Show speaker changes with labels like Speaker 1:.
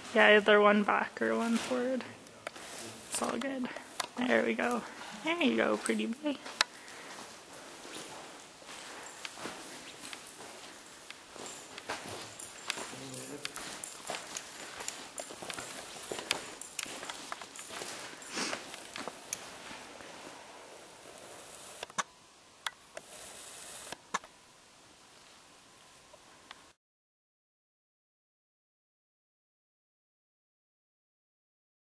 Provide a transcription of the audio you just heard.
Speaker 1: Yeah, either one back or one forward. It's all good. There we go. There you go, pretty boy.